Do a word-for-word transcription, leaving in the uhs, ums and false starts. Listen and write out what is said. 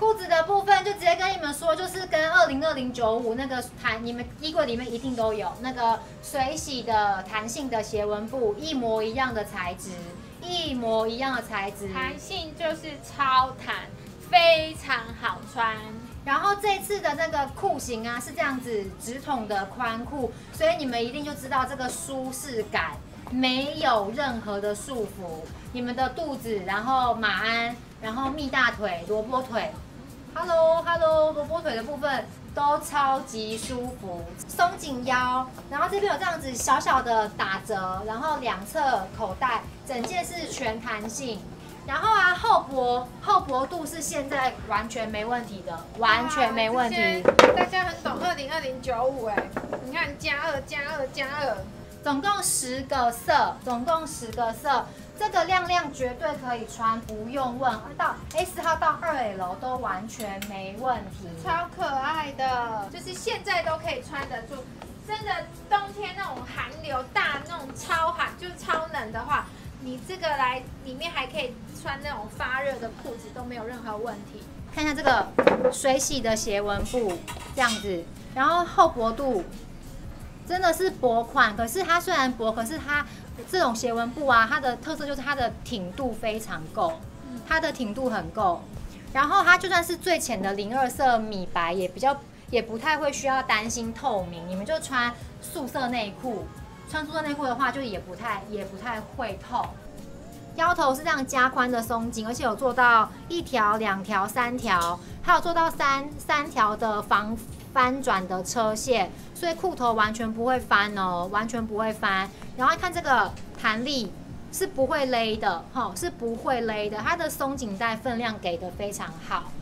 裤子的部分就直接跟你们说，就是跟二零二零九五那个弹，你们衣柜里面一定都有那个水洗的弹性的斜纹布，一模一样的材质，一模一样的材质， 弹性就是超弹，非常好穿。 然后这次的那个裤型啊是这样子直筒的宽裤，所以你们一定就知道这个舒适感没有任何的束缚。你们的肚子，然后马鞍，然后蜜大腿、萝卜腿 ，Hello Hello， 萝卜腿的部分都超级舒服，松紧腰，然后这边有这样子小小的打折，然后两侧口袋，整件是全弹性。然后啊，后脖后脖度是现在完全没问题的，完全没问题。 大家很懂二零二零九五哎，你看加二加二加二， 总共十个色，总共十个色，这个亮亮绝对可以穿，不用问，到 S 号到二 L 都完全没问题， 超可爱的，就是现在都可以穿得住。真的冬天那种寒流大那种超寒，就是超冷的话。你这个来里面还可以穿那种发热的裤子，都没有任何问题。 看一下这个水洗的斜纹布这样子，然后后脖度真的是薄款，可是它虽然薄，可是它这种斜纹布啊，它的特色就是它的挺度非常够，它的挺度很够。然后它就算是最浅的零二色米白，也比较也不太会需要担心透明。你们就穿素色内裤。穿素色内裤的话，就也不太也不太会透。腰头是这样加宽的松紧，而且有做到一条、两条、三条，还有做到三三条的防翻转的车线，所以裤头完全不会翻哦，完全不会翻。然后看这个弹力是不会勒的，哈，是不会勒的。它的松紧带分量给的非常好。